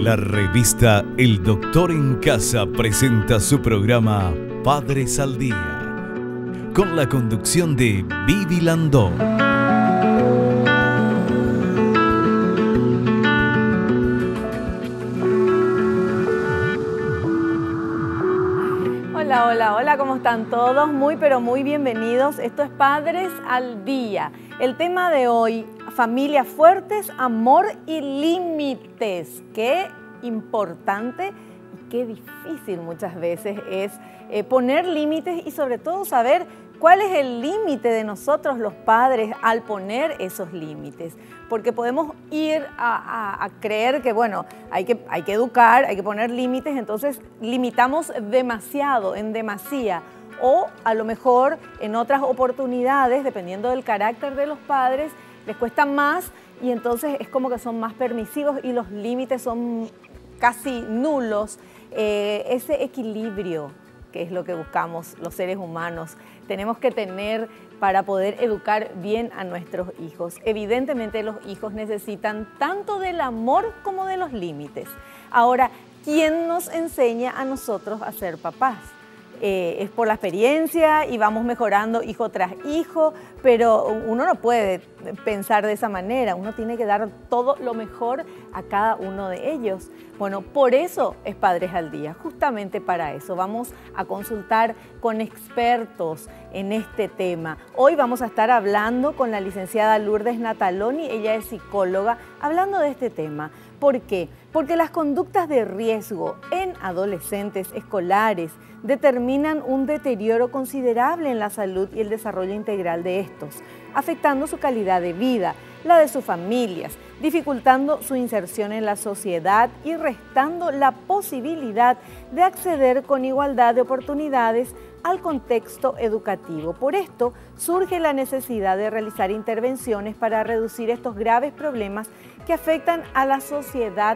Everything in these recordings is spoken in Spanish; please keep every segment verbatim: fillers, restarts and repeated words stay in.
La revista El Doctor en Casa presenta su programa Padres al Día, con la conducción de Vivi Landó. Hola, hola, hola, ¿cómo están todos? Muy, pero muy bienvenidos. Esto es Padres al Día. El tema de hoy, familias fuertes, amor y límites. Qué importante y qué difícil muchas veces es eh, poner límites y sobre todo saber cuál es el límite de nosotros los padres al poner esos límites. Porque podemos ir a, a, a creer que, bueno, hay que, hay que educar, hay que poner límites, entonces limitamos demasiado, en demasía. O a lo mejor en otras oportunidades, dependiendo del carácter de los padres, les cuesta más y entonces es como que son más permisivos y los límites son casi nulos. Eh, ese equilibrio, que es lo que buscamos los seres humanos, tenemos que tener para poder educar bien a nuestros hijos. Evidentemente los hijos necesitan tanto del amor como de los límites. Ahora, ¿quién nos enseña a nosotros a ser papás? Eh, es por la experiencia y vamos mejorando hijo tras hijo, pero uno no puede pensar de esa manera, uno tiene que dar todo lo mejor a cada uno de ellos. Bueno, por eso es Padres al Día, justamente para eso. Vamos a consultar con expertos en este tema. Hoy vamos a estar hablando con la licenciada Lourdes Nataloni, ella es psicóloga, hablando de este tema. ¿Por qué? Porque las conductas de riesgo en adolescentes escolares determinan un deterioro considerable en la salud y el desarrollo integral de estos, afectando su calidad de vida, la de sus familias, dificultando su inserción en la sociedad y restando la posibilidad de acceder con igualdad de oportunidades al contexto educativo. Por esto, surge la necesidad de realizar intervenciones para reducir estos graves problemas que afectan a la sociedad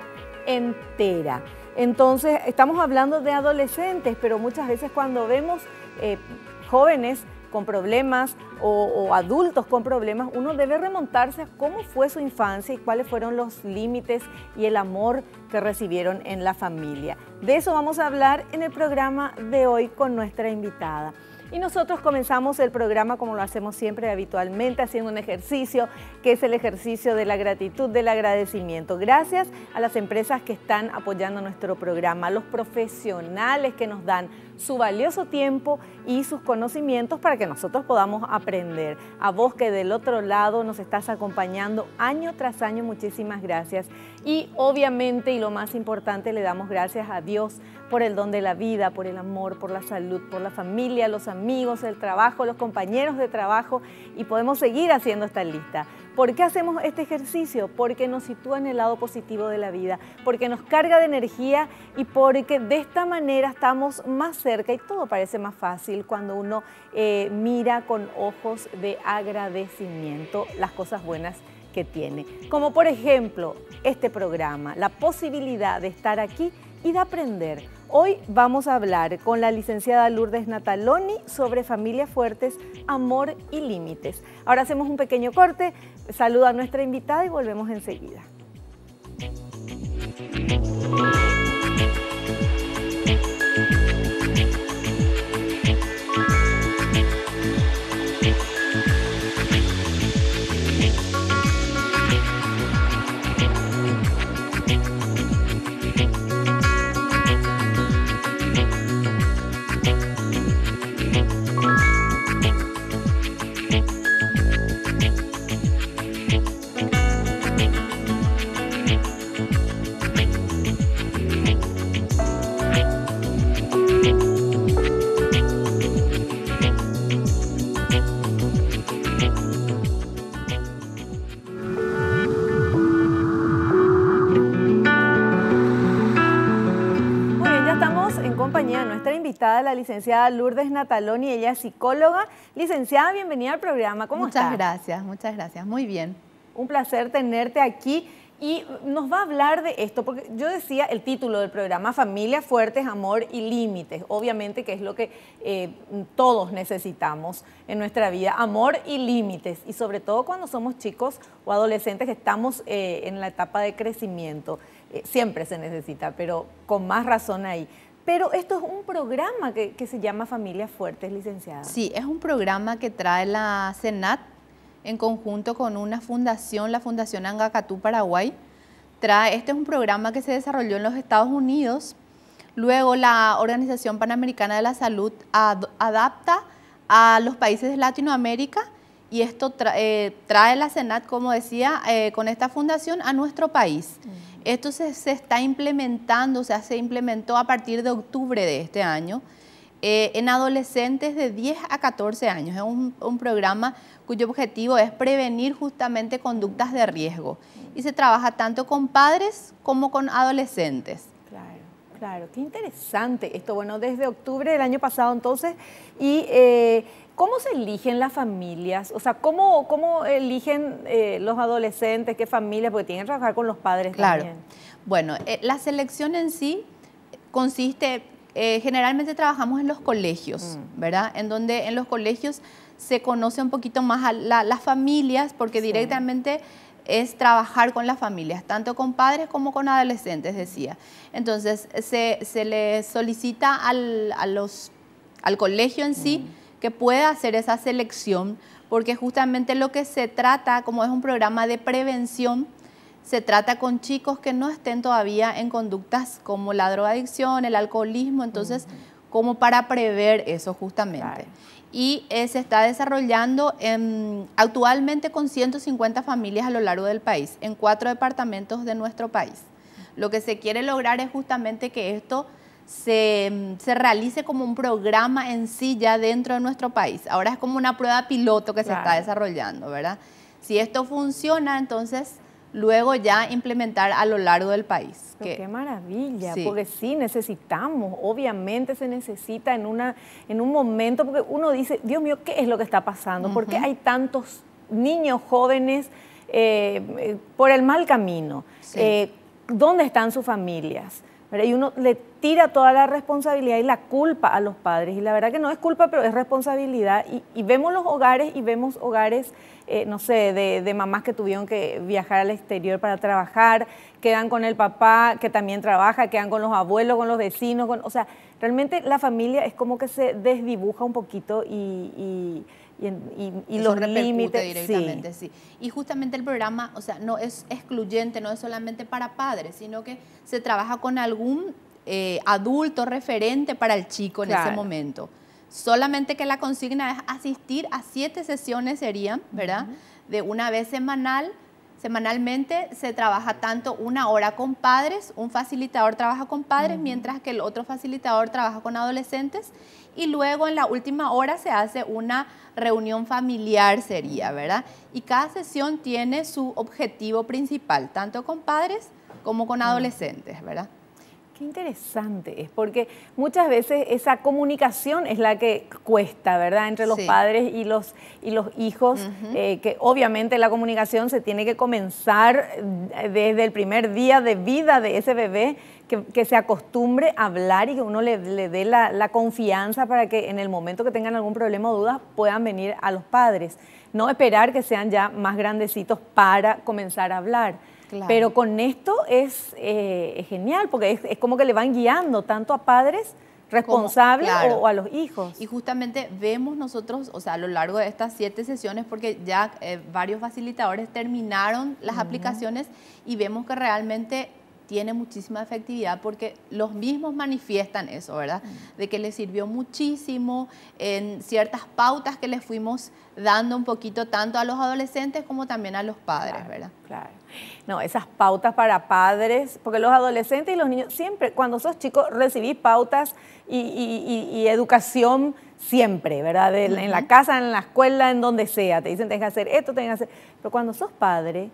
entera. Entonces, estamos hablando de adolescentes, pero muchas veces cuando vemos eh, jóvenes con problemas o, o adultos con problemas, uno debe remontarse a cómo fue su infancia y cuáles fueron los límites y el amor que recibieron en la familia. De eso vamos a hablar en el programa de hoy con nuestra invitada. Y nosotros comenzamos el programa como lo hacemos siempre habitualmente, haciendo un ejercicio que es el ejercicio de la gratitud, del agradecimiento. Gracias a las empresas que están apoyando nuestro programa, a los profesionales que nos dan su valioso tiempo y sus conocimientos para que nosotros podamos aprender. A vos que del otro lado nos estás acompañando año tras año, muchísimas gracias. Y obviamente, y lo más importante, le damos gracias a Dios por el don de la vida, por el amor, por la salud, por la familia, los amigos, el trabajo, los compañeros de trabajo, y podemos seguir haciendo esta lista. ¿Por qué hacemos este ejercicio? Porque nos sitúa en el lado positivo de la vida, porque nos carga de energía y porque de esta manera estamos más cerca y todo parece más fácil cuando uno eh, mira con ojos de agradecimiento las cosas buenas que tiene. Como por ejemplo este programa, la posibilidad de estar aquí y de aprender. Hoy vamos a hablar con la licenciada Lourdes Nataloni sobre familias fuertes, amor y límites. Ahora hacemos un pequeño corte, saludo a nuestra invitada y volvemos enseguida. La licenciada Lourdes Nataloni, ella es psicóloga. Licenciada, bienvenida al programa. ¿Cómo Muchas está? gracias, muchas gracias. Muy bien. Un placer tenerte aquí Y nos va a hablar de esto, porque yo decía el título del programa, Familias Fuertes, Amor y Límites. Obviamente que es lo que eh, todos necesitamos en nuestra vida, amor y límites. Y sobre todo cuando somos chicos o adolescentes que estamos eh, en la etapa de crecimiento. Eh, siempre se necesita, pero con más razón ahí. Pero esto es un programa que, que se llama Familias Fuertes, licenciada. Sí, es un programa que trae la CENAT en conjunto con una fundación, la Fundación Angacatú Paraguay. Trae, este es un programa que se desarrolló en los Estados Unidos. Luego la Organización Panamericana de la Salud ad, adapta a los países de Latinoamérica y esto tra, eh, trae la CENAT, como decía, eh, con esta fundación a nuestro país. Uh-huh. Esto se, se está implementando, o sea, se implementó a partir de octubre de este año eh, en adolescentes de diez a catorce años. Es un, un programa cuyo objetivo es prevenir justamente conductas de riesgo. Y se trabaja tanto con padres como con adolescentes. Claro, claro, qué interesante esto. Bueno, desde octubre del año pasado entonces, y eh, ¿cómo se eligen las familias? O sea, ¿cómo, cómo eligen eh, los adolescentes, qué familias? Porque tienen que trabajar con los padres claro. también. Bueno, eh, la selección en sí consiste, eh, generalmente trabajamos en los colegios, mm. ¿verdad? En donde en los colegios se conoce un poquito más a la, las familias, porque sí. directamente es trabajar con las familias, tanto con padres como con adolescentes, decía. Entonces, se, se le solicita al, a los, al colegio en sí mm. que pueda hacer esa selección, porque justamente lo que se trata, como es un programa de prevención, se trata con chicos que no estén todavía en conductas como la drogadicción, el alcoholismo, entonces, mm. como para prever eso justamente. Claro. Y eh, se está desarrollando en, actualmente con ciento cincuenta familias a lo largo del país, en cuatro departamentos de nuestro país. Lo que se quiere lograr es justamente que esto se, se realice como un programa en sí ya dentro de nuestro país. Ahora es como una prueba piloto que claro. se está desarrollando, ¿verdad? Si esto funciona, entonces luego ya implementar a lo largo del país. Que, ¡qué maravilla! Sí. Porque sí, necesitamos, obviamente se necesita en, una, en un momento, porque uno dice, Dios mío, ¿qué es lo que está pasando? Uh-huh. ¿Por qué hay tantos niños jóvenes eh, por el mal camino? Sí. Eh, ¿Dónde están sus familias? ¿Verdad? Y uno le tira toda la responsabilidad y la culpa a los padres. Y la verdad que no es culpa, pero es responsabilidad. Y, y vemos los hogares y vemos hogares, eh, no sé, de, de mamás que tuvieron que viajar al exterior para trabajar, quedan con el papá que también trabaja, quedan con los abuelos, con los vecinos. Con, o sea, realmente la familia es como que se desdibuja un poquito y... y Y, y, y los límites directamente, sí. sí. Y justamente el programa, o sea, no es excluyente, no es solamente para padres, sino que se trabaja con algún eh, adulto referente para el chico en claro. ese momento. Solamente que la consigna es asistir a siete sesiones serían, ¿verdad? Uh-huh. De una vez semanal. Semanalmente se trabaja tanto una hora con padres, un facilitador trabaja con padres, uh-huh. mientras que el otro facilitador trabaja con adolescentes, y luego en la última hora se hace una reunión familiar sería, ¿verdad? Y cada sesión tiene su objetivo principal, tanto con padres como con adolescentes, ¿verdad? Qué interesante es, porque muchas veces esa comunicación es la que cuesta, ¿verdad? Entre los sí. padres y los, y los hijos, uh-huh. eh, que obviamente la comunicación se tiene que comenzar desde el primer día de vida de ese bebé, que, que se acostumbre a hablar y que uno le, le dé la, la confianza para que en el momento que tengan algún problema o dudas puedan venir a los padres. No esperar que sean ya más grandecitos para comenzar a hablar. Claro. Pero con esto es, eh, es genial, porque es, es como que le van guiando tanto a padres responsables como, claro. o, o a los hijos. Y justamente vemos nosotros, o sea, a lo largo de estas siete sesiones, porque ya eh, varios facilitadores terminaron las uh-huh. aplicaciones y vemos que realmente tiene muchísima efectividad porque los mismos manifiestan eso, ¿verdad? Uh-huh. De que les sirvió muchísimo en ciertas pautas que les fuimos dando un poquito tanto a los adolescentes como también a los padres, claro, ¿verdad? Claro. No, esas pautas para padres, porque los adolescentes y los niños siempre, cuando sos chicos, recibís pautas y, y, y, y educación siempre, ¿verdad? De, uh-huh. En la casa, en la escuela, en donde sea. Te dicen, tenés que hacer esto, tenés que hacer... Pero cuando sos padre...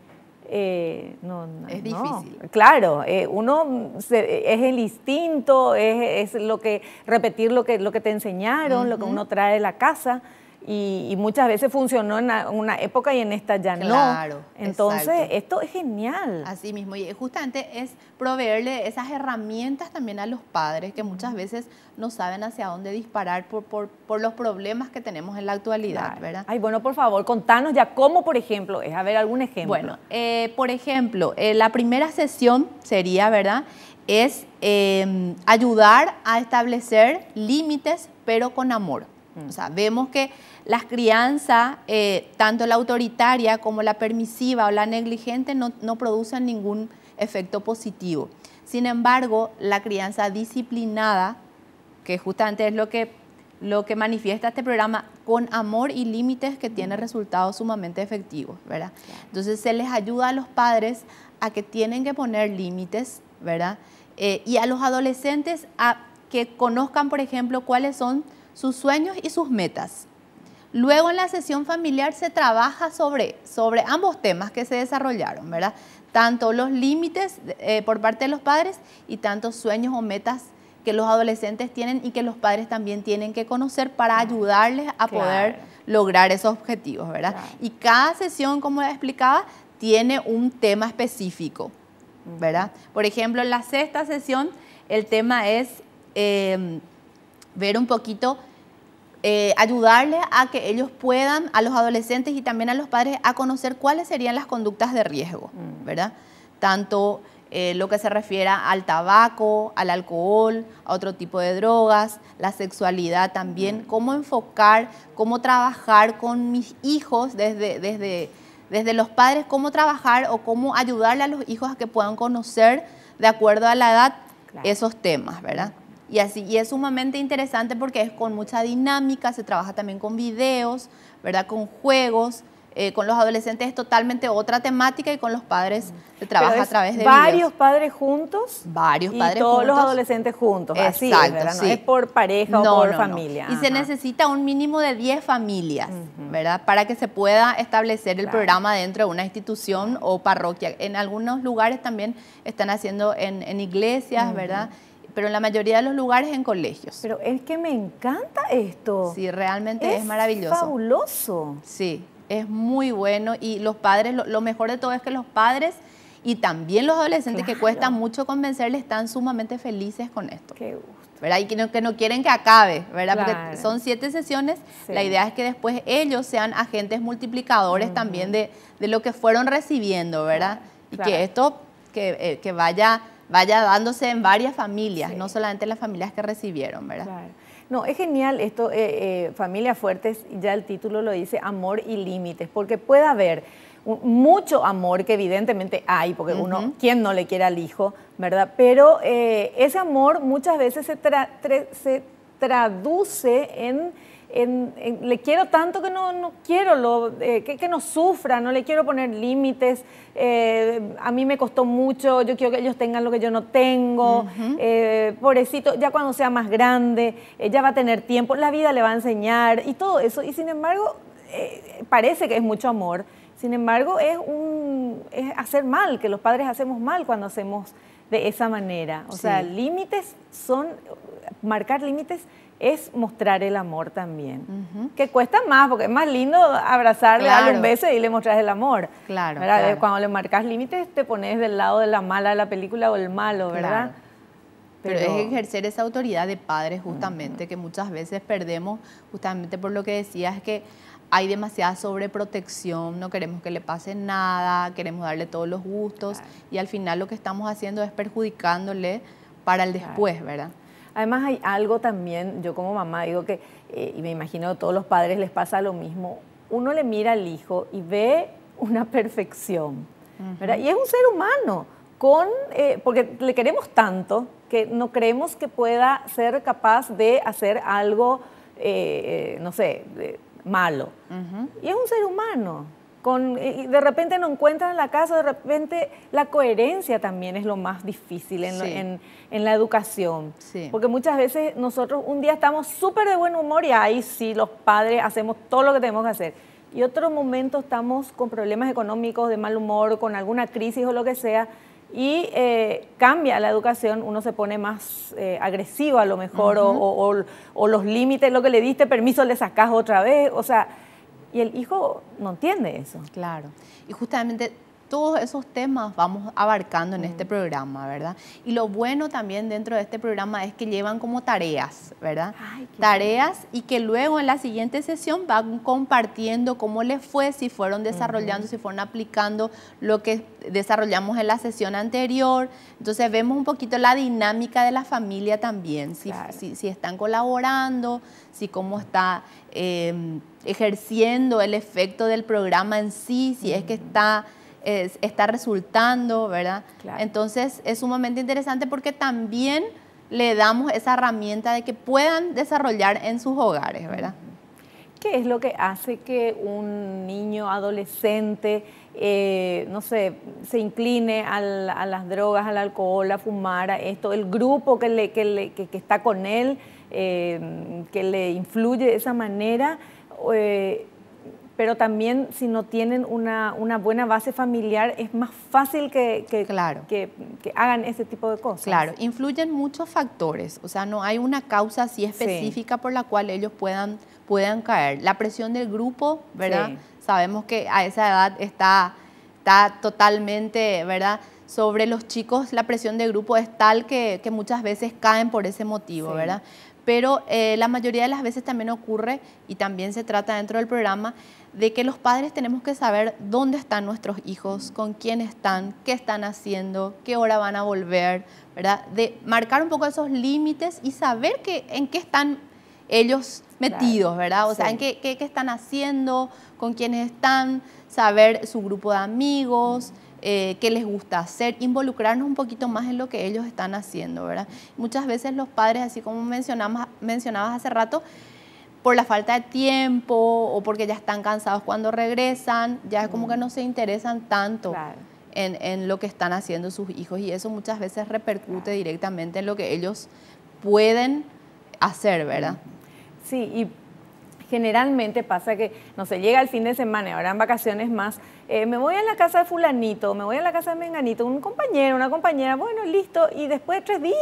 Eh, no, no, es no. difícil. Claro, eh, uno se, es el instinto, es, es lo que repetir lo que, lo que te enseñaron, uh-huh. lo que uno trae de la casa. Y, y muchas veces funcionó en una, una época y en esta ya no. Claro, Entonces, exacto. esto es genial. Así mismo, y justamente es proveerle esas herramientas también a los padres que muchas veces no saben hacia dónde disparar por, por, por los problemas que tenemos en la actualidad, Claro. ¿verdad? Ay, bueno, por favor, contanos ya cómo, por ejemplo, es. A ver, algún ejemplo. Bueno, eh, por ejemplo, eh, la primera sesión sería, ¿verdad?, es eh, ayudar a establecer límites, pero con amor. O sea, vemos que la crianza, eh, tanto la autoritaria como la permisiva o la negligente, no, no producen ningún efecto positivo. Sin embargo, la crianza disciplinada, que justamente es lo que, lo que manifiesta este programa, con amor y límites, que tiene resultados sumamente efectivos, ¿verdad? Claro. Entonces, se les ayuda a los padres a que tienen que poner límites, ¿verdad? Eh, y a los adolescentes a que conozcan, por ejemplo, cuáles son sus sueños y sus metas. Luego en la sesión familiar se trabaja sobre, sobre ambos temas que se desarrollaron, ¿verdad? Tanto los límites eh, por parte de los padres y tantos sueños o metas que los adolescentes tienen y que los padres también tienen que conocer para ayudarles a Claro. poder lograr esos objetivos, ¿verdad? Claro. Y cada sesión, como explicaba, tiene un tema específico, ¿verdad? Por ejemplo, en la sexta sesión el tema es eh, ver un poquito, eh, ayudarles a que ellos puedan, a los adolescentes y también a los padres, a conocer cuáles serían las conductas de riesgo, ¿verdad? Tanto eh, lo que se refiere al tabaco, al alcohol, a otro tipo de drogas, la sexualidad también, cómo enfocar, cómo trabajar con mis hijos desde, desde, desde los padres, cómo trabajar o cómo ayudarle a los hijos a que puedan conocer, de acuerdo a la edad, claro, esos temas, ¿verdad? Y así, y es sumamente interesante porque es con mucha dinámica, se trabaja también con videos, ¿verdad? Con juegos, eh, con los adolescentes es totalmente otra temática y con los padres se trabaja a través de varios videos. padres juntos. Varios y padres todos juntos. los adolescentes juntos. Así Exacto, es, ¿verdad? No sí. es por pareja No, o por no, familia. no. Y se Ajá. necesita un mínimo de diez familias, ¿verdad? Para que se pueda establecer el Claro. programa dentro de una institución o parroquia. En algunos lugares también están haciendo en, en iglesias, ¿verdad? Pero en la mayoría de los lugares en colegios. Pero es que me encanta esto. Sí, realmente es, es maravilloso. fabuloso. Sí, es muy bueno y los padres, lo, lo mejor de todo es que los padres y también los adolescentes, Claro. que cuesta mucho convencerles, están sumamente felices con esto. Qué gusto. ¿Verdad? Y que no, que no quieren que acabe, ¿verdad? Claro. Porque son siete sesiones, Sí. la idea es que después ellos sean agentes multiplicadores uh-huh. también de, de lo que fueron recibiendo, ¿verdad? Claro. Y Claro. que esto que, eh, que vaya... vaya dándose en varias familias, sí. no solamente en las familias que recibieron, ¿verdad? Claro. No, es genial esto, eh, eh, Familias Fuertes, ya el título lo dice, amor y límites, porque puede haber un, mucho amor, que evidentemente hay, porque uh-huh. uno, ¿quién no le quiere al hijo, verdad? Pero eh, ese amor muchas veces se, tra tra se traduce en... En, en, le quiero tanto que no, no quiero lo, eh, que, que no sufra, no le quiero poner límites, eh, a mí me costó mucho, yo quiero que ellos tengan lo que yo no tengo, uh-huh. eh, pobrecito, ya cuando sea más grande, eh, ya va a tener tiempo, la vida le va a enseñar y todo eso, y sin embargo eh, parece que es mucho amor, sin embargo es, un, es hacer mal, que los padres hacemos mal cuando hacemos de esa manera, o sí. sea, límites son, marcar límites es mostrar el amor también, uh-huh. que cuesta más, porque es más lindo abrazarle, claro. darle un beso y le mostrar el amor. Claro, claro. Cuando le marcas límites te pones del lado de la mala de la película o el malo, ¿verdad? Claro. Pero, Pero es ejercer esa autoridad de padres justamente, uh-huh. que muchas veces perdemos, justamente por lo que decías, es que hay demasiada sobreprotección, no queremos que le pase nada, queremos darle todos los gustos, claro. y al final lo que estamos haciendo es perjudicándole para el después, claro. ¿verdad? Además hay algo también, yo como mamá digo que, eh, y me imagino a todos los padres les pasa lo mismo, uno le mira al hijo y ve una perfección, ¿verdad? Uh-huh. Y es un ser humano, con, eh, porque le queremos tanto que no creemos que pueda ser capaz de hacer algo, eh, no sé, de, malo. Uh-huh. Y es un ser humano. Con, y de repente no encuentran en la casa, de repente la coherencia también es lo más difícil en, sí. lo, en, en la educación. Sí. Porque muchas veces nosotros un día estamos súper de buen humor y ahí sí los padres hacemos todo lo que tenemos que hacer. Y otro momento estamos con problemas económicos, de mal humor, con alguna crisis o lo que sea, y eh, cambia la educación, uno se pone más eh, agresivo a lo mejor, uh-huh. o, o, o los límites, lo que le diste permiso le sacás otra vez, o sea, y el hijo no entiende eso. Claro, y justamente todos esos temas vamos abarcando en uh-huh. este programa, ¿verdad? Y lo bueno también dentro de este programa es que llevan como tareas, ¿verdad? Ay, tareas bueno. Y que luego en la siguiente sesión van compartiendo cómo les fue, si fueron desarrollando, uh-huh. si fueron aplicando lo que desarrollamos en la sesión anterior. Entonces vemos un poquito la dinámica de la familia también, si, claro. si, si están colaborando, si cómo está eh, ejerciendo el efecto del programa en sí, si uh-huh. es que está... Es, está resultando, ¿verdad? Claro. Entonces es sumamente interesante porque también le damos esa herramienta de que puedan desarrollar en sus hogares, ¿verdad? ¿Qué es lo que hace que un niño adolescente, eh, no sé, se incline al, a las drogas, al alcohol, a fumar, a esto? El grupo que, le, que, le, que, que está con él, eh, que le influye de esa manera, eh, pero también si no tienen una, una buena base familiar, es más fácil que, que, claro. que, que hagan ese tipo de cosas. Claro, influyen muchos factores, o sea, no hay una causa así específica sí. por la cual ellos puedan, puedan caer. La presión del grupo, ¿verdad? Sí. Sabemos que a esa edad está, está totalmente, ¿verdad? Sobre los chicos la presión del grupo es tal que, que muchas veces caen por ese motivo, sí. ¿verdad? Pero eh, la mayoría de las veces también ocurre, y también se trata dentro del programa, de que los padres tenemos que saber dónde están nuestros hijos, con quién están, qué están haciendo, qué hora van a volver, ¿verdad? De marcar un poco esos límites y saber que, en qué están ellos metidos, ¿verdad? O sea, sí. en qué, qué, qué están haciendo, con quiénes están, saber su grupo de amigos, eh, qué les gusta hacer, involucrarnos un poquito más en lo que ellos están haciendo, ¿verdad? Muchas veces los padres, así como mencionamos, mencionabas hace rato, por la falta de tiempo o porque ya están cansados cuando regresan, ya es como que no se interesan tanto claro. en, en lo que están haciendo sus hijos, y eso muchas veces repercute claro. directamente en lo que ellos pueden hacer, ¿verdad? Sí, y generalmente pasa que, no sé, llega el fin de semana y ahora en vacaciones más, eh, me voy a la casa de fulanito, me voy a la casa de menganito, un compañero, una compañera, bueno, listo, y después de tres días...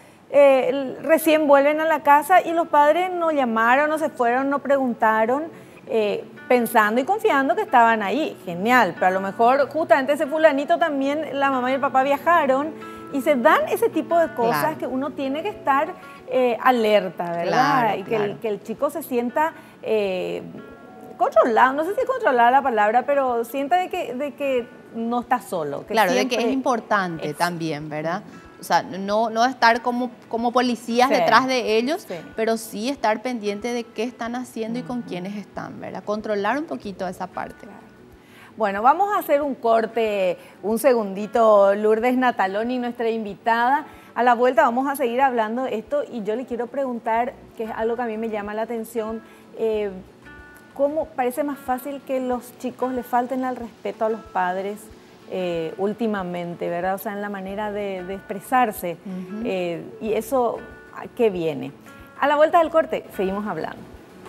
Eh, recién vuelven a la casa y los padres no llamaron, no se fueron, no preguntaron, eh, pensando y confiando que estaban ahí. Genial, pero a lo mejor justamente ese fulanito también, la mamá y el papá viajaron y se dan ese tipo de cosas claro. que uno tiene que estar eh, alerta, ¿verdad? Claro, y que, claro. el, que el chico se sienta... Eh, controlado, no sé si controlar la palabra, pero sienta de que, de que no está solo. Que claro, siempre... de que es importante es... también, ¿verdad? O sea, no, no estar como, como policías sí. detrás de ellos, sí. pero sí estar pendiente de qué están haciendo uh-huh. y con quiénes están, ¿verdad? Controlar un poquito esa parte. Claro. Bueno, vamos a hacer un corte, un segundito. Lourdes Nataloni, nuestra invitada. A la vuelta vamos a seguir hablando de esto y yo le quiero preguntar, que es algo que a mí me llama la atención, eh, ¿cómo parece más fácil que los chicos le falten al respeto a los padres Eh, últimamente, ¿verdad? O sea, en la manera de, de expresarse. Uh-huh. eh, y eso, ¿a qué viene? A la vuelta del corte, seguimos hablando.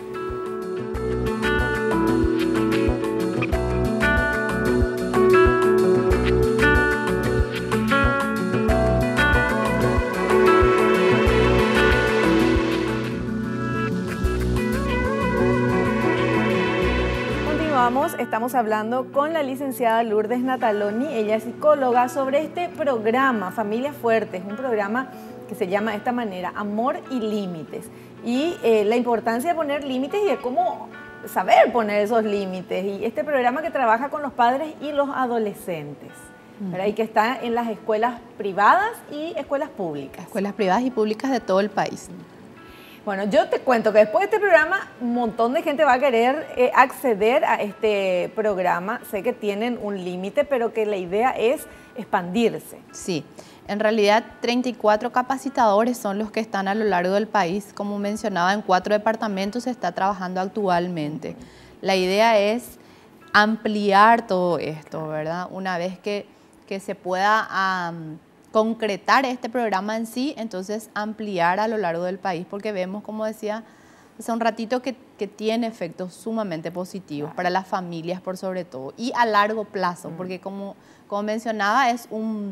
Estamos hablando con la licenciada Lourdes Nataloni, ella es psicóloga, sobre este programa Familias Fuertes, un programa que se llama de esta manera, Amor y Límites, y eh, la importancia de poner límites y de cómo saber poner esos límites, y este programa que trabaja con los padres y los adolescentes, ¿verdad? Y que está en las escuelas privadas y escuelas públicas. Escuelas privadas y públicas de todo el país. Bueno, yo te cuento que después de este programa un montón de gente va a querer eh, acceder a este programa. Sé que tienen un límite, pero que la idea es expandirse. Sí, en realidad treinta y cuatro capacitadores son los que están a lo largo del país. Como mencionaba, en cuatro departamentos se está trabajando actualmente. La idea es ampliar todo esto, ¿verdad? Una vez que, que se pueda... Um, concretar este programa en sí, entonces ampliar a lo largo del país, porque vemos, como decía hace un ratito, que, que tiene efectos sumamente positivos, claro, para las familias por sobre todo, y a largo plazo, mm. porque como, como mencionaba, es un,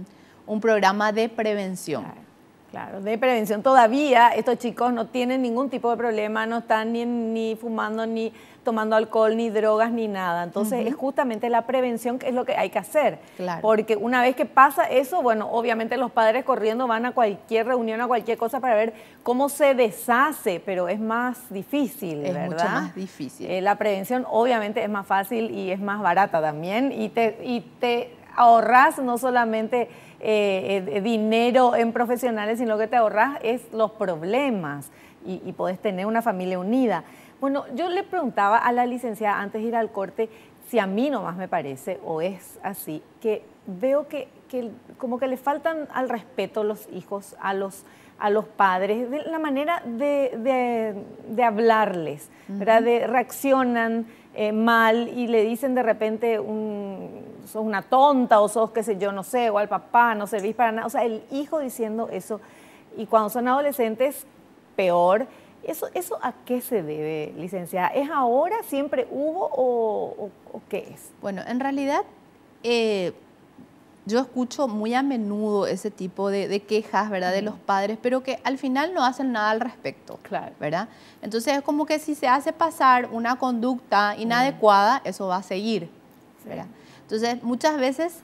un programa de prevención. Claro, claro, de prevención. Todavía estos chicos no tienen ningún tipo de problema, no están ni, ni fumando, ni tomando alcohol, ni drogas, ni nada. Entonces, uh-huh. es justamente la prevención que es lo que hay que hacer. Claro. Porque una vez que pasa eso, bueno, obviamente los padres corriendo van a cualquier reunión, a cualquier cosa para ver cómo se deshace, pero es más difícil, es ¿verdad? mucho más difícil. Eh, la prevención obviamente es más fácil y es más barata también, y te, y te ahorras no solamente eh, eh, dinero en profesionales, sino que te ahorras es los problemas y, y podés tener una familia unida. Bueno, yo le preguntaba a la licenciada antes de ir al corte si a mí nomás me parece, o es así, que veo que, que como que le faltan al respeto los hijos a los, a los padres, de la manera de, de, de hablarles, uh-huh. ¿verdad? De, reaccionan eh, mal y le dicen de repente, un, sos una tonta o sos qué sé yo, no sé, o al papá, no servís para nada. O sea, el hijo diciendo eso, y cuando son adolescentes, peor. ¿Eso, ¿Eso a qué se debe, licenciada? ¿Es ahora, siempre hubo o, o, o qué es? Bueno, en realidad eh, yo escucho muy a menudo ese tipo de, de quejas, ¿verdad? De los padres, pero que al final no hacen nada al respecto, claro. ¿verdad? Entonces es como que si se hace pasar una conducta inadecuada, mm. eso va a seguir, ¿verdad? Entonces muchas veces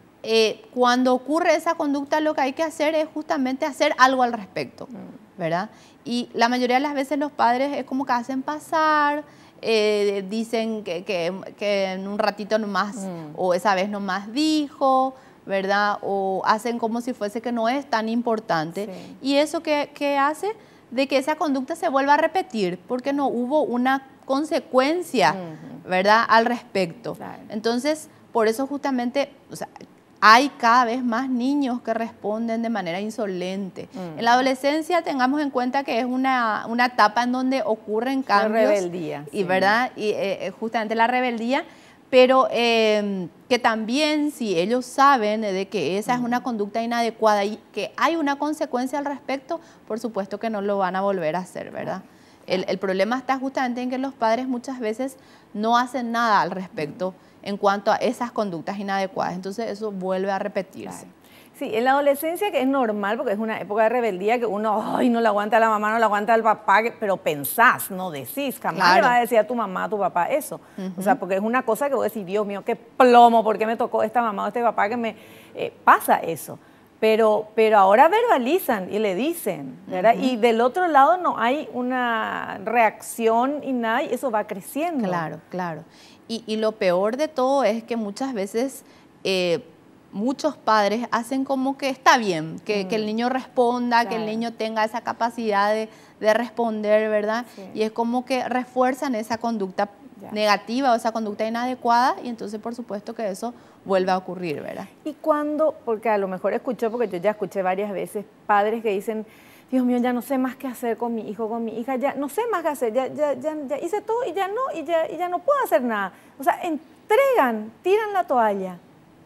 eh, cuando ocurre esa conducta lo que hay que hacer es justamente hacer algo al respecto, mm. ¿verdad? Y la mayoría de las veces los padres es como que hacen pasar, eh, dicen que, que, que en un ratito nomás, mm. o esa vez nomás dijo, ¿verdad? O hacen como si fuese que no es tan importante. Sí. Y eso que, que hace de que esa conducta se vuelva a repetir, porque no hubo una consecuencia, mm-hmm. ¿verdad? Al respecto. Claro. Entonces, por eso justamente, o sea, hay cada vez más niños que responden de manera insolente. Mm. En la adolescencia tengamos en cuenta que es una, una etapa en donde ocurren cambios. La rebeldía. Y, sí. ¿verdad? Y eh, justamente la rebeldía, pero eh, que también si ellos saben de que esa mm. es una conducta inadecuada y que hay una consecuencia al respecto, por supuesto que no lo van a volver a hacer, ¿verdad? Mm. El, el problema está justamente en que los padres muchas veces no hacen nada al respecto mm. en cuanto a esas conductas inadecuadas. Entonces eso vuelve a repetirse. Claro. Sí, en la adolescencia, que es normal porque es una época de rebeldía que uno, ay, no le aguanta a la mamá, no le aguanta al papá, pero pensás, no decís, jamás claro. le vas a decir a tu mamá, a tu papá eso. Uh-huh. O sea, porque es una cosa que vos decís, Dios mío, qué plomo, ¿por qué me tocó esta mamá o este papá que me eh, pasa eso? Pero, pero ahora verbalizan y le dicen, ¿verdad? Uh-huh. Y del otro lado no hay una reacción y nada, y eso va creciendo. Claro, claro. Y, y lo peor de todo es que muchas veces eh, muchos padres hacen como que está bien, que, mm. que el niño responda, claro. que el niño tenga esa capacidad de, de responder, ¿verdad? Sí. Y es como que refuerzan esa conducta ya. negativa o esa conducta inadecuada y entonces por supuesto que eso vuelve a ocurrir, ¿verdad? Y cuando, porque a lo mejor escuchó, porque yo ya escuché varias veces, padres que dicen, Dios mío, ya no sé más qué hacer con mi hijo, con mi hija, ya no sé más qué hacer, ya, ya, ya, ya hice todo y ya no, y ya, y ya no puedo hacer nada. O sea, entregan, tiran la toalla.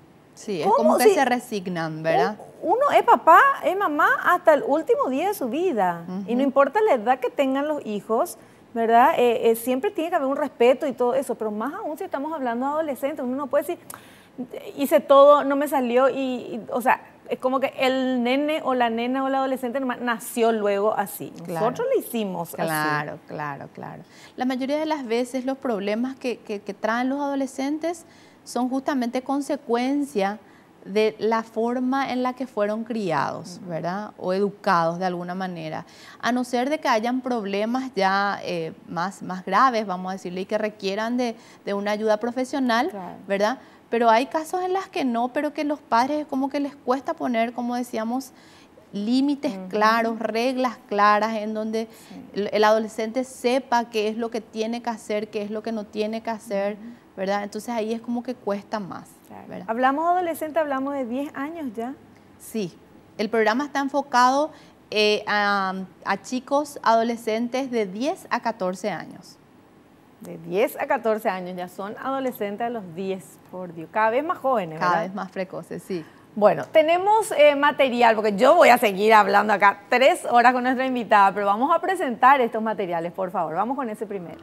Sí, es como que si se resignan, ¿verdad? Uno es papá, es mamá hasta el último día de su vida. Uh-huh. Y no importa la edad que tengan los hijos, ¿verdad? Eh, eh, siempre tiene que haber un respeto y todo eso, pero más aún si estamos hablando de adolescentes, uno no puede decir, hice todo, no me salió, y, y o sea, es como que el nene o la nena o la adolescente nació luego así. Claro. Nosotros lo hicimos claro, así. Claro, claro, claro. La mayoría de las veces los problemas que, que, que traen los adolescentes son justamente consecuencia de la forma en la que fueron criados, ¿verdad? O educados de alguna manera. A no ser de que hayan problemas ya eh, más, más graves, vamos a decirle, y que requieran de, de una ayuda profesional, claro. ¿verdad? Pero hay casos en los que no, pero que los padres como que les cuesta poner, como decíamos, límites uh-huh. claros, reglas claras, en donde sí. el, el adolescente sepa qué es lo que tiene que hacer, qué es lo que no tiene que hacer, uh-huh. ¿verdad? Entonces ahí es como que cuesta más. Claro. Hablamos de adolescente, hablamos de diez años ya. Sí, el programa está enfocado eh, a, a chicos adolescentes de diez a catorce años. De diez a catorce años, ya son adolescentes a los diez, por Dios, cada vez más jóvenes, ¿verdad? Cada vez más precoces, sí. Bueno, tenemos eh, material, porque yo voy a seguir hablando acá tres horas con nuestra invitada, pero vamos a presentar estos materiales, por favor. Vamos con ese primero.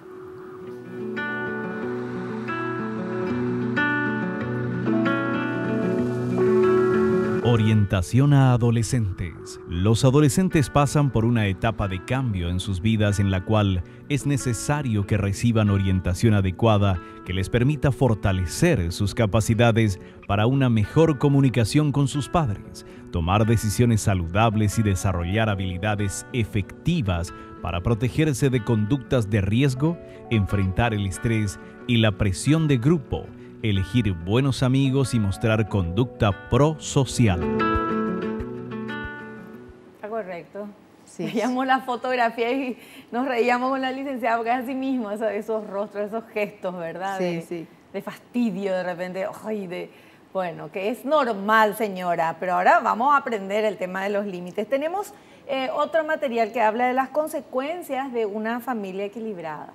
Orientación a adolescentes. Los adolescentes pasan por una etapa de cambio en sus vidas en la cual es necesario que reciban orientación adecuada que les permita fortalecer sus capacidades para una mejor comunicación con sus padres, tomar decisiones saludables y desarrollar habilidades efectivas para protegerse de conductas de riesgo, enfrentar el estrés y la presión de grupo, elegir buenos amigos y mostrar conducta prosocial. Está correcto. Sí. Veíamos la fotografía y nos reíamos con la licenciada porque es así mismo, esos, esos rostros, esos gestos, ¿verdad? Sí, de, sí. de fastidio de repente, ay, de, bueno, que es normal, señora, pero ahora vamos a aprender el tema de los límites. Tenemos eh, otro material que habla de las consecuencias de una familia equilibrada.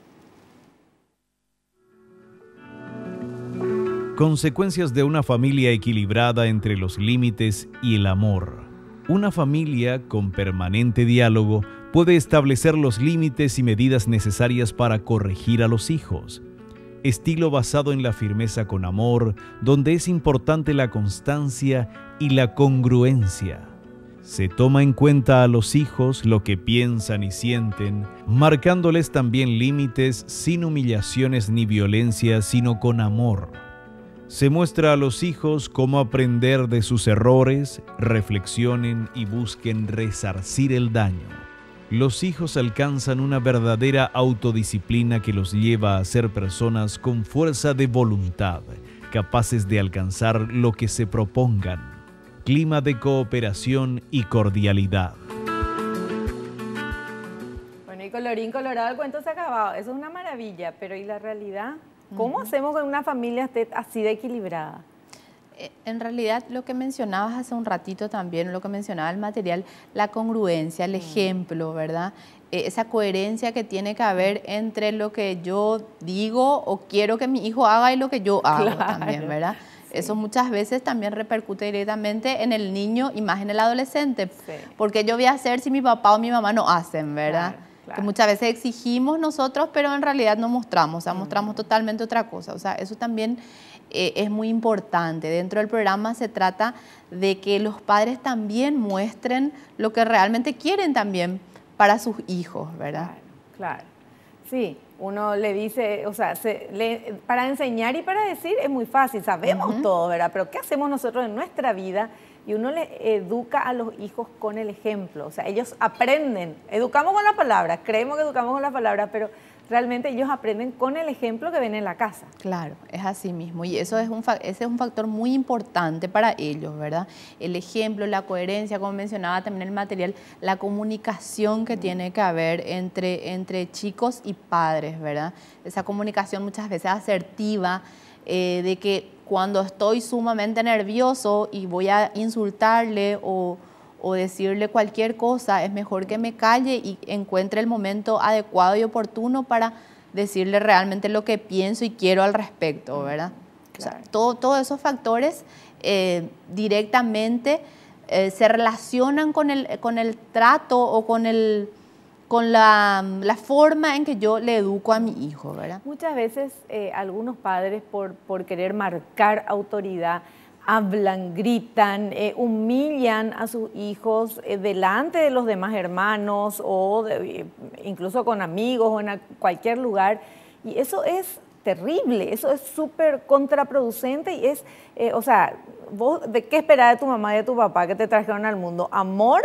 Consecuencias de una familia equilibrada entre los límites y el amor. Una familia con permanente diálogo puede establecer los límites y medidas necesarias para corregir a los hijos. Estilo basado en la firmeza con amor, donde es importante la constancia y la congruencia. Se toma en cuenta a los hijos lo que piensan y sienten, marcándoles también límites sin humillaciones ni violencia, sino con amor. Se muestra a los hijos cómo aprender de sus errores, reflexionen y busquen resarcir el daño. Los hijos alcanzan una verdadera autodisciplina que los lleva a ser personas con fuerza de voluntad, capaces de alcanzar lo que se propongan. Clima de cooperación y cordialidad. Bueno, y colorín colorado, el cuento se ha acabado. Eso es una maravilla, pero ¿y la realidad? ¿Cómo uh-huh. hacemos que una familia esté así de equilibrada? En realidad, lo que mencionabas hace un ratito también, lo que mencionaba el material, la congruencia, el uh-huh. ejemplo, ¿verdad? Eh, esa coherencia que tiene que haber entre lo que yo digo o quiero que mi hijo haga y lo que yo hago claro. también, ¿verdad? Sí. Eso muchas veces también repercute directamente en el niño y más en el adolescente. Sí. Porque yo voy a hacer si mi papá o mi mamá no hacen, ¿verdad? Claro. Claro. Que muchas veces exigimos nosotros, pero en realidad no mostramos, o sea, mostramos totalmente otra cosa. O sea, eso también eh, es muy importante. Dentro del programa se trata de que los padres también muestren lo que realmente quieren también para sus hijos, ¿verdad? Claro, claro. Sí, uno le dice, o sea, se, le, para enseñar y para decir es muy fácil, sabemos uh-huh. todo, ¿verdad? Pero ¿qué hacemos nosotros en nuestra vida? Y uno le educa a los hijos con el ejemplo, o sea, ellos aprenden, educamos con las palabras, creemos que educamos con las palabras, pero realmente ellos aprenden con el ejemplo que ven en la casa. Claro, es así mismo, y eso es un, ese es un factor muy importante para ellos, ¿verdad? El ejemplo, la coherencia, como mencionaba también el material, la comunicación que tiene que haber entre, entre chicos y padres, ¿verdad? Esa comunicación muchas veces asertiva, eh, de que cuando estoy sumamente nervioso y voy a insultarle o, o decirle cualquier cosa, es mejor que me calle y encuentre el momento adecuado y oportuno para decirle realmente lo que pienso y quiero al respecto, ¿verdad? Claro. O sea, todo, todos esos factores eh, directamente eh, se relacionan con el, con el trato o con el... con la, la forma en que yo le educo a mi hijo, ¿verdad? Muchas veces eh, algunos padres por, por querer marcar autoridad hablan, gritan, eh, humillan a sus hijos eh, delante de los demás hermanos o de, eh, incluso con amigos o en cualquier lugar, y eso es terrible, eso es súper contraproducente y es, eh, o sea, vos, ¿de qué esperar de tu mamá y de tu papá que te trajeron al mundo? Amor,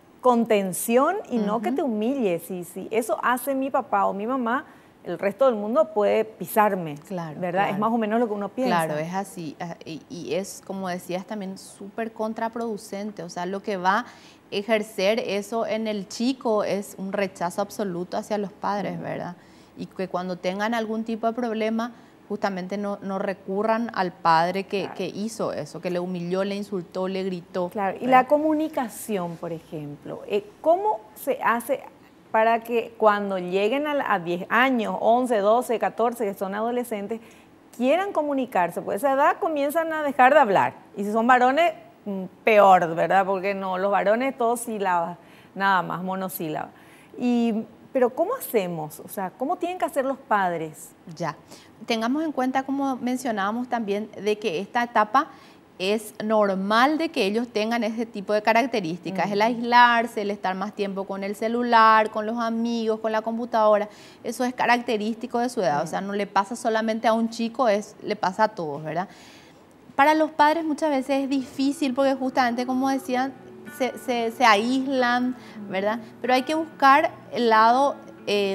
contención y uh-huh. no que te humilles. Si, si eso hace mi papá o mi mamá, el resto del mundo puede pisarme, claro, ¿verdad? Claro. Es más o menos lo que uno piensa. Claro, es así. Y, y es, como decías, también súper contraproducente. O sea, lo que va a ejercer eso en el chico es un rechazo absoluto hacia los padres, uh-huh. ¿verdad? Y que cuando tengan algún tipo de problema, justamente no, no recurran al padre que, claro. que hizo eso, que le humilló, le insultó, le gritó. Claro, y la comunicación, por ejemplo, eh, ¿cómo se hace para que cuando lleguen a, a diez años, once, doce, catorce, que son adolescentes, quieran comunicarse? Pues a esa edad comienzan a dejar de hablar, y si son varones, peor, ¿verdad? Porque no, los varones todos sílabas, nada más, monosílabas. Y... Pero ¿cómo hacemos? O sea, ¿cómo tienen que hacer los padres? Ya, tengamos en cuenta, como mencionábamos también, de que esta etapa es normal de que ellos tengan ese tipo de características, mm. el aislarse, el estar más tiempo con el celular, con los amigos, con la computadora. Eso es característico de su edad, mm. o sea, no le pasa solamente a un chico, es, le pasa a todos, ¿verdad? Para los padres muchas veces es difícil porque justamente, como decían, se, se, se aíslan, ¿verdad? Pero hay que buscar el lado, eh,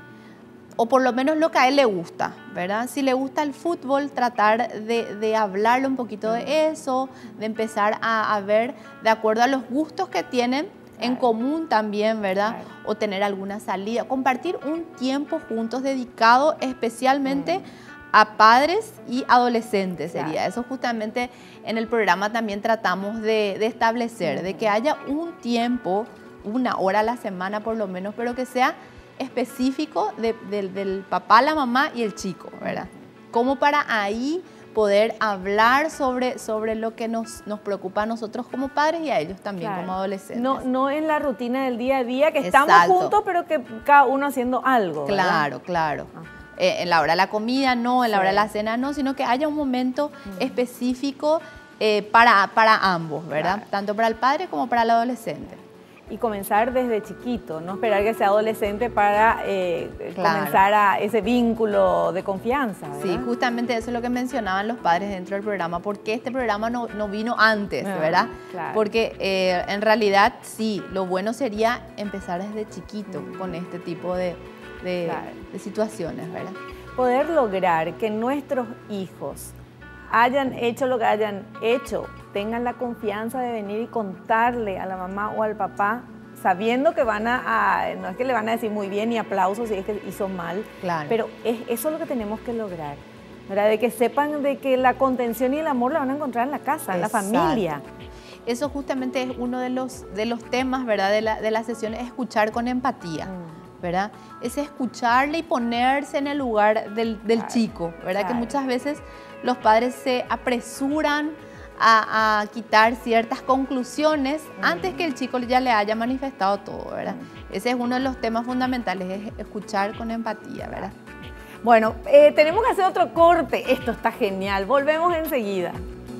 o por lo menos lo que a él le gusta, ¿verdad? Si le gusta el fútbol, tratar de, de hablarle un poquito de eso, de empezar a, a ver de acuerdo a los gustos que tienen en común también, ¿verdad? Claro. O tener alguna salida, compartir un tiempo juntos dedicado especialmente mm. a padres y adolescentes sería. Claro. Eso justamente en el programa también tratamos de, de establecer, mm. de que haya un tiempo, una hora a la semana por lo menos, pero que sea específico de, de, del papá, la mamá y el chico, ¿verdad? Como para ahí poder hablar sobre, sobre lo que nos, nos preocupa a nosotros como padres y a ellos también, claro, como adolescentes. No, no en la rutina del día a día, que Exacto. estamos juntos, pero que cada uno haciendo algo, ¿verdad? Claro, claro. Ah. Eh, en la hora de la comida no, en la sí. hora de la cena no, sino que haya un momento mm. específico eh, para, para ambos, ¿verdad? Claro. Tanto para el padre como para el adolescente. Y comenzar desde chiquito, no esperar que sea adolescente para eh, claro. comenzar a ese vínculo de confianza, ¿verdad? Sí, justamente eso es lo que mencionaban los padres dentro del programa, porque este programa no, no vino antes, ah, ¿verdad? Claro. Porque eh, en realidad sí, lo bueno sería empezar desde chiquito mm. con este tipo de, de, claro. de situaciones, ¿verdad? Poder lograr que nuestros hijos hayan hecho lo que hayan hecho, tengan la confianza de venir y contarle a la mamá o al papá, sabiendo que van a, a no es que le van a decir muy bien y aplausos si es que hizo mal, claro. pero es, eso es lo que tenemos que lograr, ¿verdad? De que sepan de que la contención y el amor la van a encontrar en la casa, en Exacto. la familia. Eso justamente es uno de los, de los temas, ¿verdad? De la, de la sesión, es escuchar con empatía. Mm. ¿verdad? Es escucharle y ponerse en el lugar del, del claro, chico, ¿verdad? Claro. Que muchas veces los padres se apresuran a, a quitar ciertas conclusiones mm. antes que el chico ya le haya manifestado todo, ¿verdad? Mm. Ese es uno de los temas fundamentales, es escuchar con empatía, ¿verdad? Bueno, eh, tenemos que hacer otro corte. Esto está genial. Volvemos enseguida.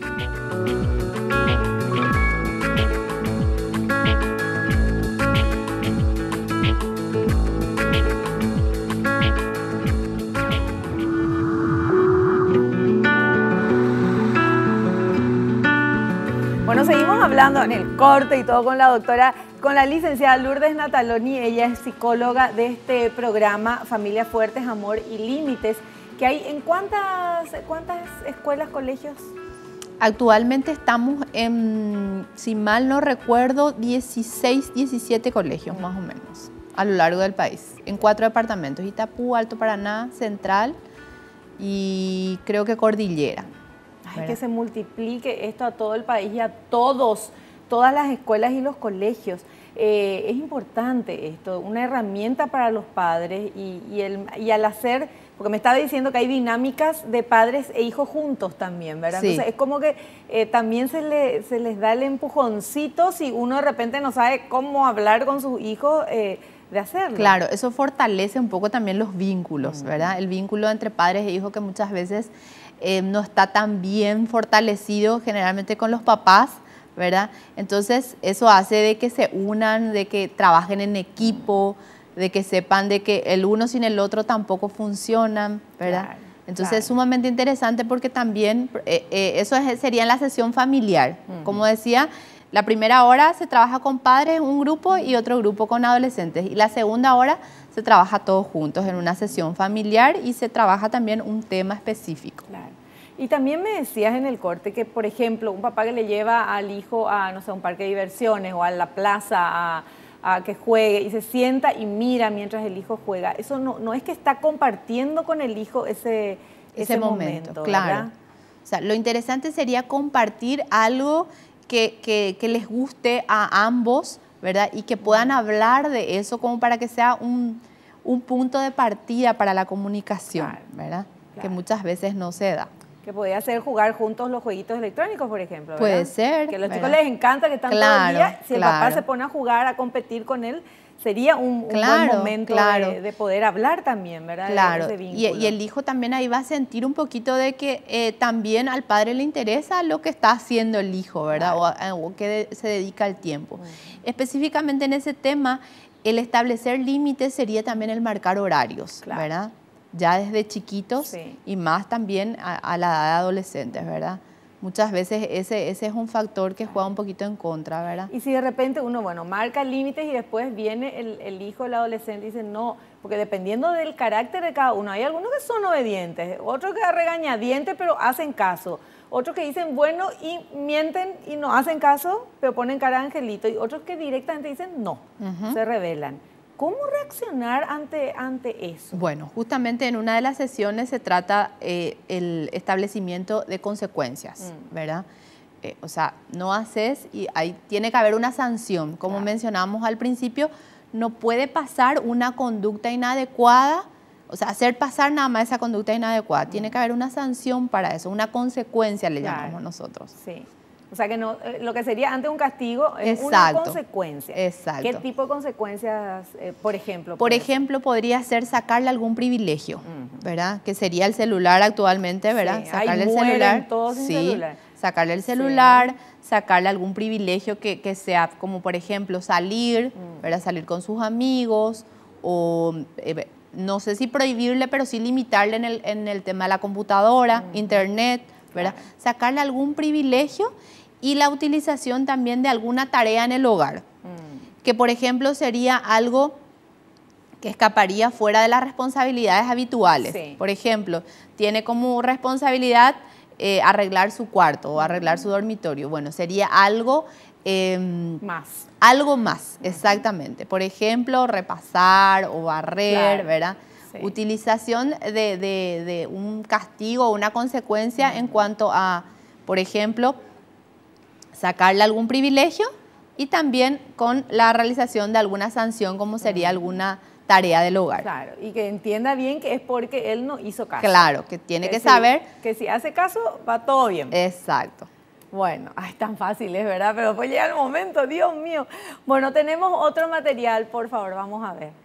Bueno, seguimos hablando en el corte y todo con la doctora, con la licenciada Lourdes Nataloni. Ella es psicóloga de este programa Familias Fuertes, Amor y Límites, que hay en cuántas, cuántas escuelas, colegios. Actualmente estamos en, si mal no recuerdo, dieciséis, diecisiete colegios más o menos a lo largo del país, en cuatro departamentos: Itapú, Alto Paraná, Central y creo que Cordillera. Ay, que se multiplique esto a todo el país y a todos, todas las escuelas y los colegios. Eh, es importante esto, una herramienta para los padres y, y, el, y al hacer, porque me estaba diciendo que hay dinámicas de padres e hijos juntos también, ¿verdad? Sí. Entonces es como que eh, también se, le, se les da el empujoncito si uno de repente no sabe cómo hablar con sus hijos, eh, de hacerlo. Claro, eso fortalece un poco también los vínculos, ¿verdad? El vínculo entre padres e hijos que muchas veces eh, no está tan bien fortalecido generalmente con los papás, ¿verdad? Entonces eso hace de que se unan, de que trabajen en equipo, de que sepan de que el uno sin el otro tampoco funcionan, ¿verdad? Claro, Entonces claro. es sumamente interesante porque también eh, eh, eso es, sería en la sesión familiar. Uh-huh. Como decía, la primera hora se trabaja con padres, un grupo, y otro grupo con adolescentes. Y la segunda hora se trabaja todos juntos en una sesión familiar y se trabaja también un tema específico. Claro. Y también me decías en el corte que, por ejemplo, un papá que le lleva al hijo a, no sé, un parque de diversiones o a la plaza a, a que juegue y se sienta y mira mientras el hijo juega, eso no, no es que está compartiendo con el hijo ese, ese, ese momento, momento, claro. ¿verdad? O sea, lo interesante sería compartir algo que, que, que les guste a ambos, ¿verdad? Y que puedan hablar de eso como para que sea un, un punto de partida para la comunicación, claro, ¿verdad? Claro. Que muchas veces no se da. Que podría ser jugar juntos los jueguitos electrónicos, por ejemplo, ¿verdad? Puede ser. Que a los ¿verdad? chicos les encanta que están claro, todo el día. Si claro. el papá se pone a jugar, a competir con él, sería un, un claro, buen momento claro. de, de poder hablar también, ¿verdad? Claro, De ese y, y el hijo también ahí va a sentir un poquito de que eh, también al padre le interesa lo que está haciendo el hijo, ¿verdad? Claro. O, o que de, se dedica el tiempo. Uh-huh. Específicamente en ese tema, el establecer límites sería también el marcar horarios, claro. ¿verdad? Ya desde chiquitos sí. y más también a, a la edad de adolescentes, ¿verdad? Muchas veces ese, ese es un factor que juega un poquito en contra, ¿verdad? Y si de repente uno, bueno, marca límites y después viene el, el hijo, el adolescente y dice no, porque dependiendo del carácter de cada uno, hay algunos que son obedientes, otros que regañadientes pero hacen caso, otros que dicen bueno y mienten y no hacen caso, pero ponen cara de angelito, y otros que directamente dicen no, uh-huh. se rebelan. ¿Cómo reaccionar ante, ante eso? Bueno, justamente en una de las sesiones se trata eh, el establecimiento de consecuencias, mm. ¿verdad? Eh, o sea, no haces y ahí tiene que haber una sanción. Como claro. mencionamos al principio, no puede pasar una conducta inadecuada, o sea, hacer pasar nada más esa conducta inadecuada. Mm. Tiene que haber una sanción para eso, una consecuencia le claro. llamamos nosotros. Sí. O sea, que no, lo que sería antes un castigo es una consecuencia. Exacto. ¿Qué tipo de consecuencias, eh, por ejemplo? Por ejemplo, podría ser sacarle algún privilegio, uh-huh. ¿verdad? Que sería el celular actualmente, ¿verdad? Sí, sacarle ahí el celular. Todos sin sí, celular. Sacarle el celular, sí. sacarle algún privilegio que, que sea como, por ejemplo, salir, uh-huh. ¿verdad? Salir con sus amigos o... Eh, no sé si prohibirle, pero sí limitarle en el, en el tema de la computadora, uh-huh. internet, ¿verdad? Claro. Sacarle algún privilegio y la utilización también de alguna tarea en el hogar, mm. que por ejemplo sería algo que escaparía fuera de las responsabilidades habituales. Sí. Por ejemplo, tiene como responsabilidad eh, arreglar su cuarto o arreglar su dormitorio. Bueno, sería algo... Eh, más. Algo más, exactamente. Por ejemplo, repasar o barrer, claro. ¿verdad? Sí. Utilización de, de, de un castigo o una consecuencia mm. en cuanto a, por ejemplo, sacarle algún privilegio y también con la realización de alguna sanción como sería mm. alguna tarea del hogar. Claro, y que entienda bien que es porque él no hizo caso. Claro, que tiene que, que saber. Si, que si hace caso, va todo bien. Exacto. Bueno, ay, tan fácil es, ¿verdad? Pero pues llega el momento, Dios mío. Bueno, tenemos otro material, por favor, vamos a ver.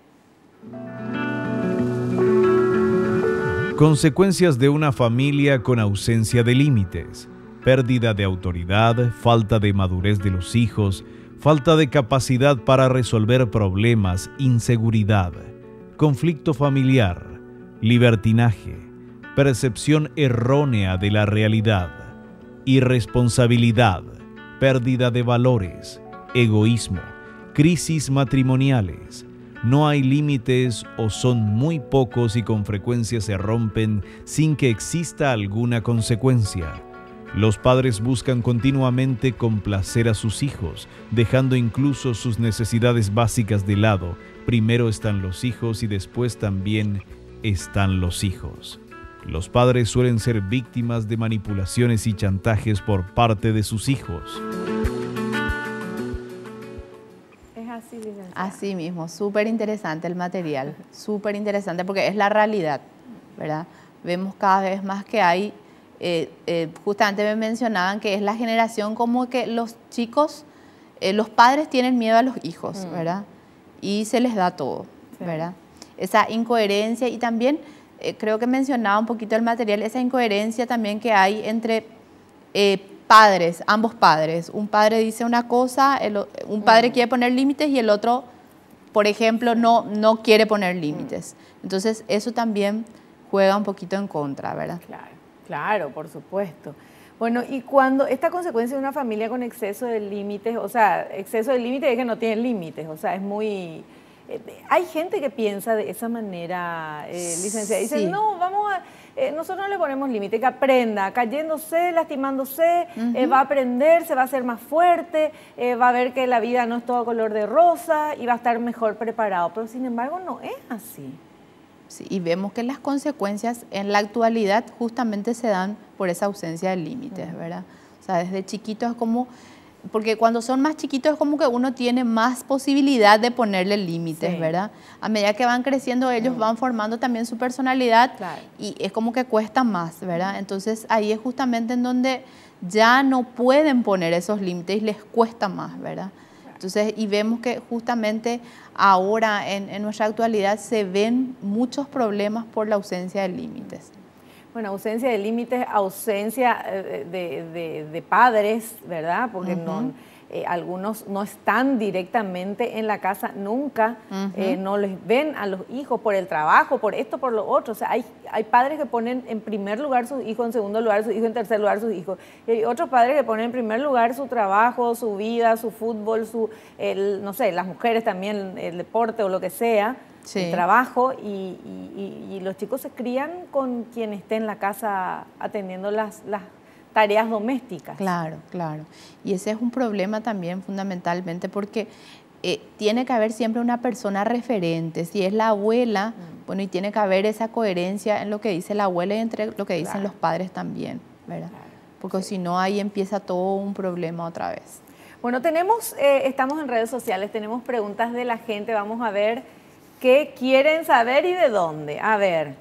Consecuencias de una familia con ausencia de límites. Pérdida de autoridad, falta de madurez de los hijos, falta de capacidad para resolver problemas, inseguridad, conflicto familiar, libertinaje, percepción errónea de la realidad, irresponsabilidad, pérdida de valores, egoísmo, crisis matrimoniales. No hay límites o son muy pocos y con frecuencia se rompen sin que exista alguna consecuencia. Los padres buscan continuamente complacer a sus hijos, dejando incluso sus necesidades básicas de lado. Primero están los hijos y después también están los hijos. Los padres suelen ser víctimas de manipulaciones y chantajes por parte de sus hijos. Es así, licenciada. Así mismo, súper interesante el material, súper interesante porque es la realidad, ¿verdad? Vemos cada vez más que hay... Eh, eh, justamente me mencionaban que es la generación como que los chicos, eh, los padres tienen miedo a los hijos, mm. ¿verdad? Y se les da todo, sí. ¿verdad? Esa incoherencia y también, eh, creo que mencionaba un poquito el material, esa incoherencia también que hay entre eh, padres, ambos padres. Un padre dice una cosa, el, un padre mm. quiere poner límites y el otro, por ejemplo, no, no quiere poner límites. Mm. Entonces, eso también juega un poquito en contra, ¿verdad? Claro. Claro, por supuesto. Bueno, y cuando esta consecuencia de una familia con exceso de límites, o sea, exceso de límites es que no tiene límites, o sea, es muy... Eh, hay gente que piensa de esa manera, eh, licenciada, dice, sí. no, vamos a... Eh, nosotros no le ponemos límite, que aprenda, cayéndose, lastimándose, uh-huh. eh, va a aprender, se va a hacer más fuerte, eh, va a ver que la vida no es todo color de rosa y va a estar mejor preparado, pero sin embargo no es así. Sí, y vemos que las consecuencias en la actualidad justamente se dan por esa ausencia de límites, uh-huh. ¿verdad? O sea, desde chiquitos es como, porque cuando son más chiquitos es como que uno tiene más posibilidad de ponerle límites, sí. ¿verdad? A medida que van creciendo ellos uh-huh. van formando también su personalidad claro. y es como que cuesta más, ¿verdad? Entonces ahí es justamente en donde ya no pueden poner esos límites y les cuesta más, ¿verdad? Entonces, y vemos que justamente ahora en, en nuestra actualidad se ven muchos problemas por la ausencia de límites. Bueno, ausencia de límites, ausencia de, de, de padres, ¿verdad? Porque uh-huh. no, eh, algunos no están directamente en la casa nunca, uh-huh. eh, no les ven a los hijos por el trabajo, por esto, por lo otro. O sea, hay, hay padres que ponen en primer lugar sus hijos, en segundo lugar sus hijos, en tercer lugar sus hijos. Y hay otros padres que ponen en primer lugar su trabajo, su vida, su fútbol, su, el, no sé, las mujeres también, el deporte o lo que sea. Sí. El trabajo y, y, y, y los chicos se crían con quien esté en la casa atendiendo las, las tareas domésticas. Claro, claro. Y ese es un problema también fundamentalmente porque eh, tiene que haber siempre una persona referente. Si es la abuela, mm. bueno, y tiene que haber esa coherencia en lo que dice la abuela y entre lo que dicen claro. los padres también, ¿verdad? Claro. Porque sí. si no, ahí empieza todo un problema otra vez. Bueno, tenemos, eh, estamos en redes sociales, tenemos preguntas de la gente, vamos a ver qué quieren saber y de dónde. A ver,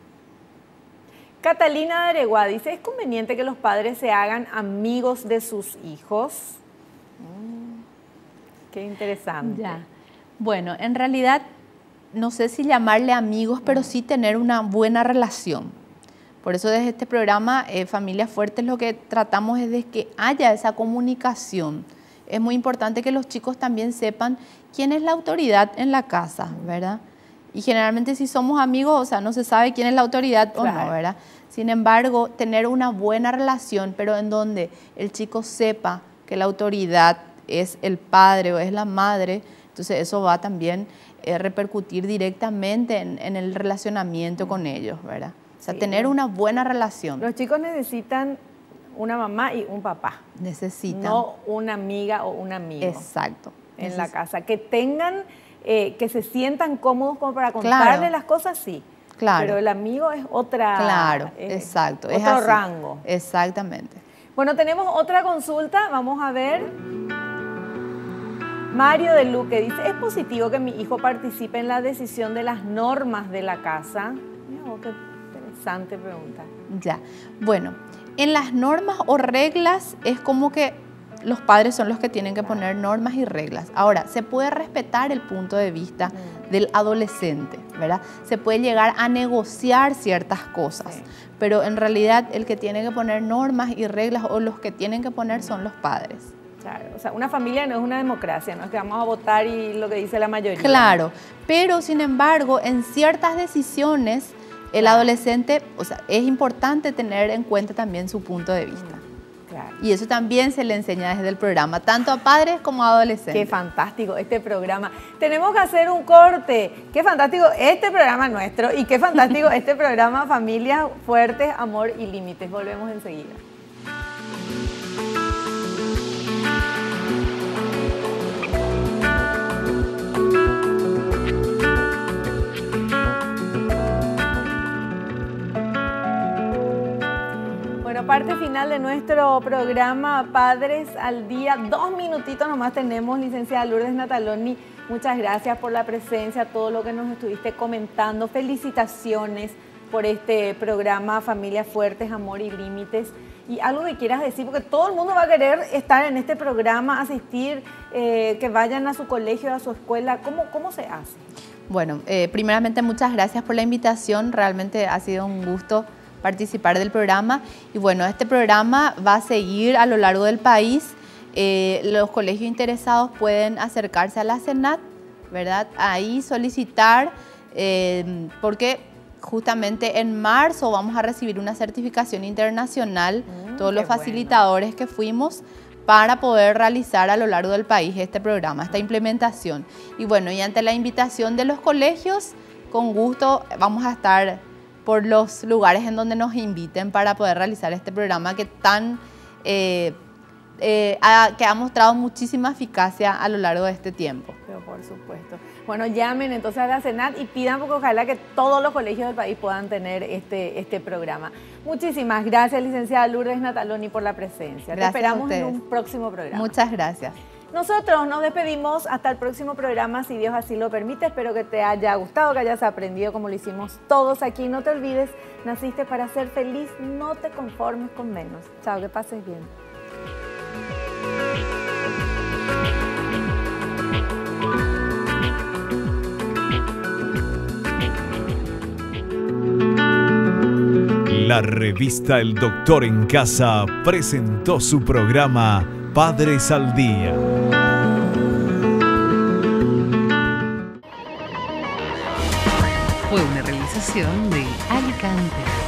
Catalina de Areguá dice, ¿es conveniente que los padres se hagan amigos de sus hijos? Mm, qué interesante. Ya. Bueno, en realidad, no sé si llamarle amigos, pero sí tener una buena relación. Por eso desde este programa, eh, Familias Fuertes, lo que tratamos es de que haya esa comunicación. Es muy importante que los chicos también sepan quién es la autoridad en la casa, ¿verdad? Y generalmente si somos amigos, o sea, no se sabe quién es la autoridad claro. o no, ¿verdad? Sin embargo, tener una buena relación, pero en donde el chico sepa que la autoridad es el padre o es la madre, entonces eso va también a eh, repercutir directamente en, en el relacionamiento con ellos, ¿verdad? O sea, sí. tener una buena relación. Los chicos necesitan una mamá y un papá. Necesitan. No una amiga o un amigo. Exacto. En Neces- la casa. Que tengan, eh, que se sientan cómodos como para contarle claro. las cosas, sí. Claro. Pero el amigo es otra... Claro, eh, exacto. Otro es así. rango. Exactamente. Bueno, tenemos otra consulta. Vamos a ver. Mario de Luque dice, ¿es positivo que mi hijo participe en la decisión de las normas de la casa? Mira, oh, qué interesante pregunta. Ya. Bueno, en las normas o reglas es como que los padres son los que tienen que poner normas y reglas. Ahora, se puede respetar el punto de vista mm. del adolescente, ¿verdad? Se puede llegar a negociar ciertas cosas, sí. pero en realidad el que tiene que poner normas y reglas o los que tienen que poner son los padres. Claro, o sea, una familia no es una democracia, no es que vamos a votar y lo que dice la mayoría. Claro, pero sin embargo, en ciertas decisiones, el claro. adolescente, o sea, es importante tener en cuenta también su punto de vista. Claro. Y eso también se le enseña desde el programa, tanto a padres como a adolescentes. Qué fantástico este programa. Tenemos que hacer un corte. Qué fantástico este programa nuestro y qué fantástico este programa Familias Fuertes, Amor y Límites. Volvemos enseguida. Bueno, parte final de nuestro programa Padres al Día. Dos minutitos nomás tenemos, licenciada Lourdes Nataloni. Muchas gracias por la presencia, todo lo que nos estuviste comentando. Felicitaciones por este programa Familias Fuertes, Amor y Límites. Y algo que quieras decir, porque todo el mundo va a querer estar en este programa, asistir, eh, que vayan a su colegio, a su escuela. ¿Cómo, cómo se hace? Bueno, eh, primeramente muchas gracias por la invitación. Realmente ha sido un gusto participar del programa. Y bueno, este programa va a seguir a lo largo del país. Eh, los colegios interesados pueden acercarse a la SENAT, ¿verdad? Ahí solicitar, eh, porque justamente en marzo vamos a recibir una certificación internacional, mm, todos los facilitadores bueno. que fuimos, para poder realizar a lo largo del país este programa, esta implementación. Y bueno, y ante la invitación de los colegios, con gusto vamos a estar por los lugares en donde nos inviten para poder realizar este programa que tan eh, eh, ha, que ha mostrado muchísima eficacia a lo largo de este tiempo. Pero por supuesto. Bueno, llamen entonces a la SENAT y pidan, porque ojalá que todos los colegios del país puedan tener este, este programa. Muchísimas gracias, licenciada Lourdes Nataloni, por la presencia. Gracias. Te esperamos en un próximo programa. Muchas gracias. Nosotros nos despedimos hasta el próximo programa, si Dios así lo permite. Espero que te haya gustado, que hayas aprendido como lo hicimos todos aquí. No te olvides, naciste para ser feliz, no te conformes con menos. Chao, que pases bien. La revista El Doctor en Casa presentó su programa Padres al Día. Fue una realización de Alicante.